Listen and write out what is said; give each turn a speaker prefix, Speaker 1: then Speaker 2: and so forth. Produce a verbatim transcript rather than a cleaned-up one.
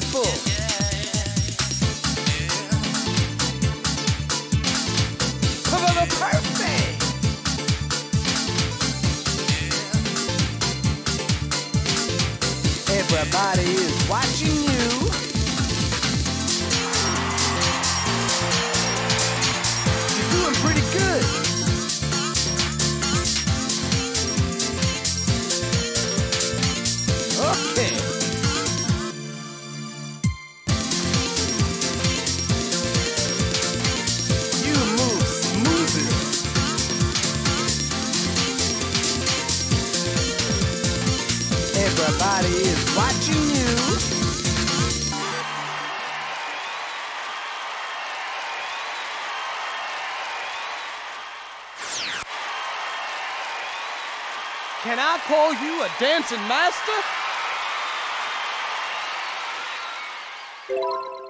Speaker 1: wonderful. Perfect. Everybody is watching you. You're doing pretty good. Okay. You move smoothly. Everybody is watching you. Can I call you a dancing master?